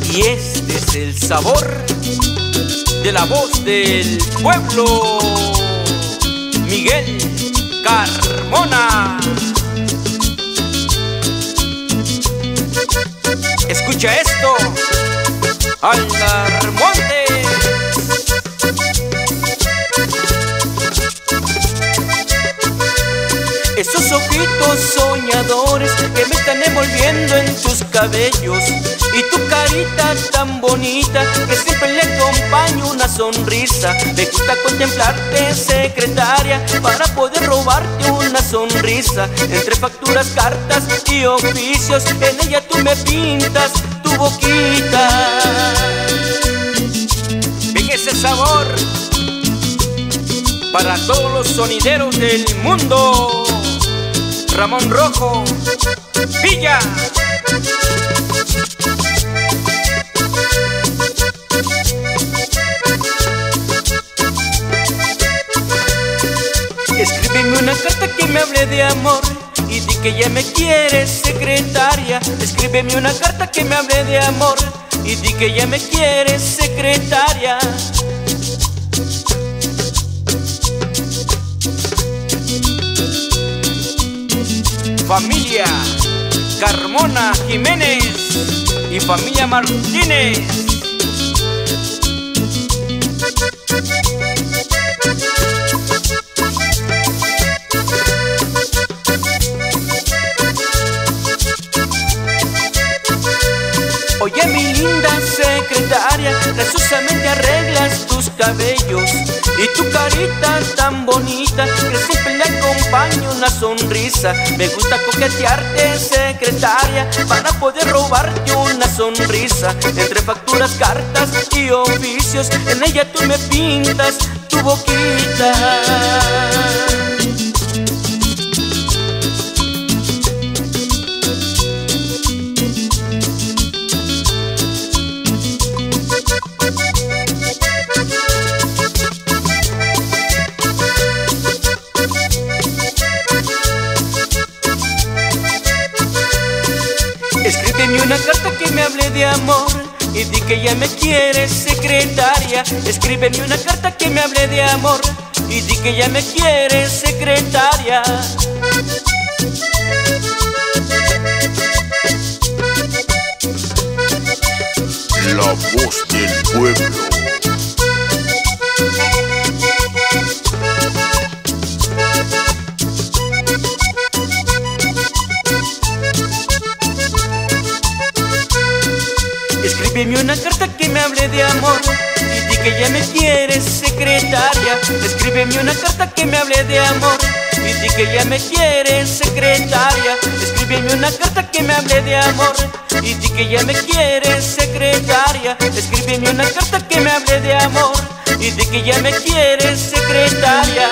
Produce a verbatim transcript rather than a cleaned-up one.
Y este es el sabor de la voz del pueblo, Miguel Carmona. Escucha esto, Alarmonte. Esos ojitos soñadores que me están envolviendo en tus cabellos, y tu carita tan bonita que siempre le acompaña una sonrisa. Me gusta contemplarte, secretaria, para poder robarte una sonrisa. Entre facturas, cartas y oficios, en ella tú me pintas tu boquita. Ven ese sabor para todos los sonideros del mundo. Ramón Rojo Villa. Escríbeme una carta que me hable de amor y di que ya me quieres, secretaria. Escríbeme una carta que me hable de amor y di que ya me quieres, secretaria. Familia Carmona Jiménez y familia Martínez. Oye, mi linda secretaria, graciosamente arreglas tus cabellos y tu carita tan bonita que siempre le acompaña una sonrisa. Me gusta coquetearte, secretaria, para poder robarte una sonrisa. Entre facturas, cartas y oficios, en ella tú me pintas tu boquita. Escríbeme una carta que me hable de amor y di que ya me quieres, secretaria. Escríbeme una carta que me hable de amor y di que ya me quieres, secretaria. La voz del pueblo. Escríbeme una carta que me hable de amor y di que ya me quieres, secretaria. Escríbeme una carta que me hable de amor y di que ya me quieres, secretaria. Escríbeme una carta que me hable de amor y di que ya me quieres, secretaria. Escríbeme una carta que me hable de amor y di que ya me quieres, secretaria.